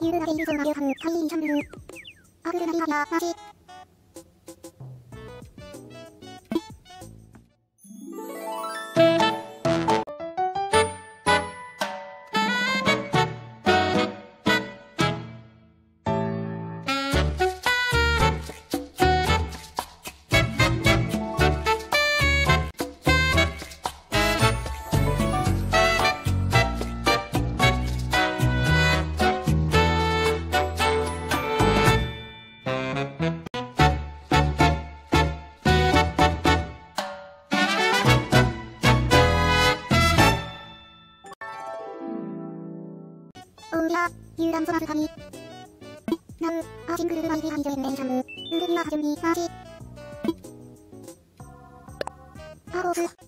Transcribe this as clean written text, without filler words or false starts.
ユーグがいるそうな両ハム、ハイインシャンブル。アグルナビハビア、マジ。オーリア、ユーランゾラズカミ。ナウ、アーシングルルバイビハイジョエンメンシャム。ウルビアハジュンビー、マージ。アーボース。